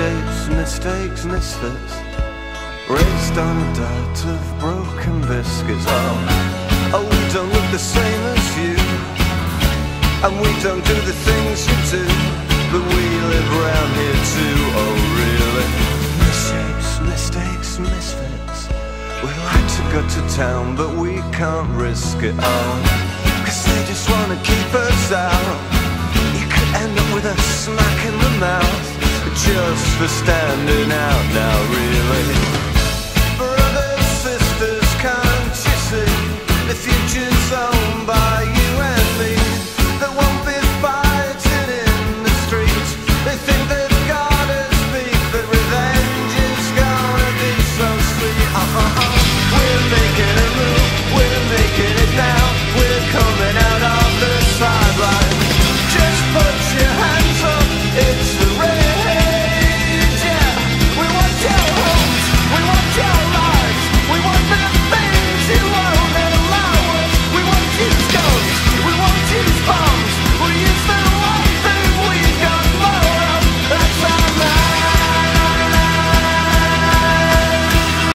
Misshapes, mistakes, misfits, raised on a diet of broken biscuits. Oh, we don't look the same as you, and we don't do the things you do, but we live around here too. Oh really? Misshapes, mistakes, misfits, we'd like to go to town, but we can't risk it. Oh, 'cause they just wanna keep us out. You could end up with a smack in the mouth just for standing out now, really.